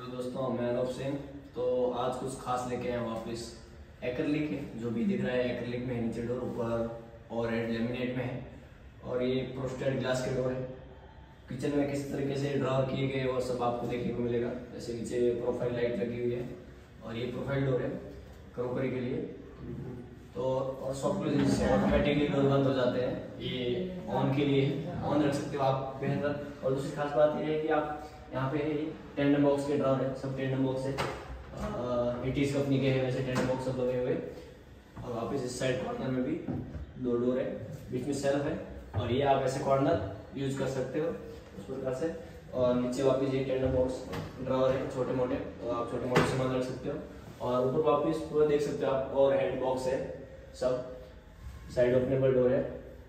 Hello दोस्तों, मैं अनूप सिंह। तो आज कुछ खास लेके आए वापस। एक्रिलिक है, जो भी दिख रहा है एक्रिलिक में है, नीचे डोर, ऊपर और रेड लेमिनेट में है। और ये प्रोस्टेड ग्लास के डोर है। किचन में किस तरीके से ड्रॉर किए गए वो सब आपको देखने को मिलेगा। जैसे नीचे प्रोफाइल लाइट लगी हुई है और ये प्रोफाइल डोर है क्रोकरी के लिए। तो और सॉफ्ट क्लोज से ऑटोमेटिकली डोर बंद हो जाते हैं। ये ऑन के लिए ऑन रख सकते हो आप बेहतर। और दूसरी खास बात ये है कि आप यहाँ पे टेंडर बॉक्स के ड्रॉर है, सब टेंडर बॉक्स है। इटीज कंपनी के हैं वैसे टेंडर बॉक्स सब लगे हुए। और वापस इस साइड कॉर्नर में भी दो डोर है, बीच में सेल्फ है। और ये आप ऐसे कॉर्नर यूज कर सकते हो उस प्रकार से। और नीचे वापस ये टेंडर बॉक्स ड्रॉर है छोटे मोटे, तो आप छोटे मोटे सामान रख सकते हो। और ऊपर वापस पूरा देख सकते हो आप, और हैंड बॉक्स है, सब साइड ओपनेबल डोर है।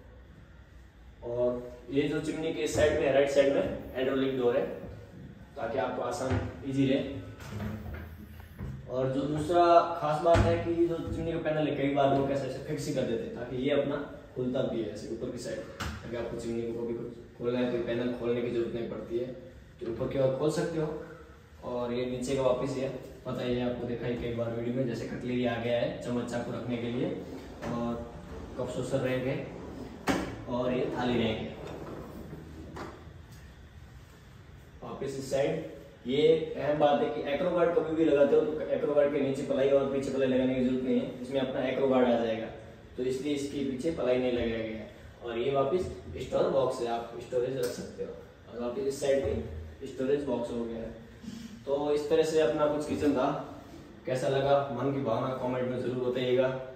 और ये जो चिमनी के साइड में राइट साइड में हाइड्रोलिक डोर है, ताकि आपको आसान इजी रहे। और जो दूसरा खास बात है कि जो चिमनी का पैनल है, कई बार लोग ऐसे फिक्स ही कर देते हैं ताकि ये अपना खुलता भी है ऐसे ऊपर की साइड, ताकि आपको चिमनी को भी कुछ खोलना है तो पैनल खोलने की जरूरत नहीं पड़ती है, तो ऊपर की ओर खोल सकते हो। और ये नीचे का वापस है, पता ही है आपको, देखा ही कई बार वीडियो में, जैसे कटलेरी आ गया है चम्मच चाकू रखने के लिए, और कप सोसर रहेंगे, और ये थाली रहेंगे। वापस इस साइड ये अहम बात है कि एक्रोगार्ड कभी भी लगाते हो तो एक्रोगार्ड के नीचे पलाई और पीछे पलाई लगाने की जरूरत नहीं है, इसमें अपना एक्रोगार्ड आ जाएगा, तो इसलिए इसके पीछे पलाई नहीं लगाया गया है। और ये वापस स्टोर बॉक्स है, आप स्टोरेज रख सकते हो। और वापस इस साइड पे स्टोरेज बॉक्स हो गया है। तो इस तरह से अपना कुछ किचन था। कैसा लगा मन की भावना कमेंट में जरूर बताइएगा।